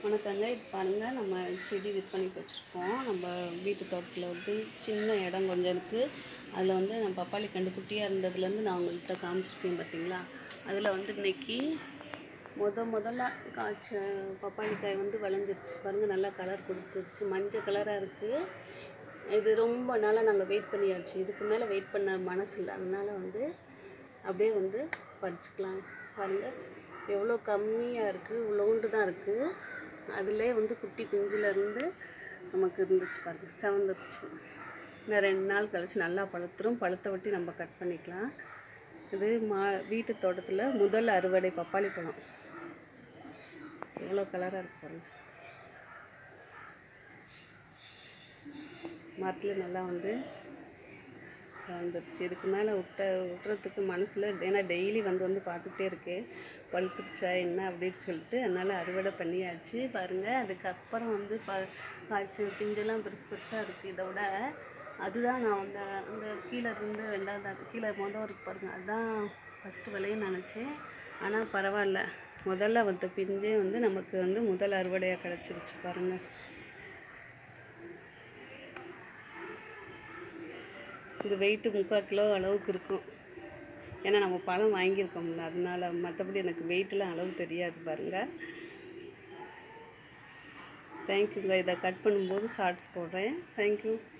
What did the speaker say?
வணக்கங்க. இது பாருங்கள், நம்ம செடி விற்பனைக்கு வச்சுருக்கோம். நம்ம வீட்டு தோட்டத்தில் வந்து சின்ன இடம் கொஞ்சம் இருக்குது. அதில் வந்து நான் பப்பாளி கண்டு குட்டியாக இருந்ததுலேருந்து நான் உங்கள்கிட்ட காமிச்சிருக்கேன் பார்த்தீங்களா. அதில் வந்து இன்றைக்கி முதல்ல காய்ச்ச பப்பாளி காய் வந்து விளைஞ்சிருச்சு பாருங்கள். நல்லா கலர் கொடுத்துருச்சு, மஞ்சள் கலராக இருக்குது. இது ரொம்ப நாளாக நாங்கள் வெயிட் பண்ணியாச்சு. இதுக்கு மேலே வெயிட் பண்ண மனசு இல்லை. அதனால் வந்து அப்படியே வந்து பறிச்சுக்கலாம். பாருங்கள் எவ்வளோ கம்மியாக இருக்குது, இவ்வளோண்டு தான் இருக்குது. அதிலே வந்து குட்டி பிஞ்சிலேருந்து நமக்கு இருந்துச்சு பாருங்கள், செவந்துருச்சு. இன்னும் 2 நாள் கழிச்சு நல்லா பழுத்துரும். பழுத்த ஒட்டி நம்ம கட் பண்ணிக்கலாம். இது வீட்டு தோட்டத்தில் முதல் அறுவடை பப்பாளி பழம். எவ்வளோ கலராக இருக்கு பாருங்கள். மரத்தில் நல்லா வந்து வந்துருச்சு. இதுக்கு மேலே விட்டுறதுக்கு மனசில், ஏன்னா டெய்லி வந்து பார்த்துக்கிட்டே இருக்கேன் பழுத்துருச்சா என்ன அப்படின்னு சொல்லிட்டு. அதனால் அறுவடை பண்ணியாச்சு பாருங்கள். அதுக்கப்புறம் வந்து காய்ச்சி பிஞ்செல்லாம் பெருசாக இருக்குது. இதை விட அதுதான் நான் அந்த கீழே இருந்து 2வது கீழே இருக்கு பாருங்கள், அதுதான் ஃபஸ்ட்டு விலைன்னு நினச்சேன். ஆனால் பரவாயில்ல, முதல்ல வந்த பிஞ்சே வந்து நமக்கு வந்து முதல் அறுவடையாக கிடச்சிருச்சு பாருங்கள். இது வெயிட்டு 3/4 கிலோ அளவுக்கு இருக்கும். ஏன்னா நம்ம பழம் வாங்கியிருக்கோம்ல, அதனால. மற்றபடி எனக்கு வெயிட்டெலாம் அளவு தெரியாது பாருங்கள். தேங்க்யூங்க. இதை கட் பண்ணும்போது ஷார்ட்ஸ் போடுறேன். தேங்க்யூ.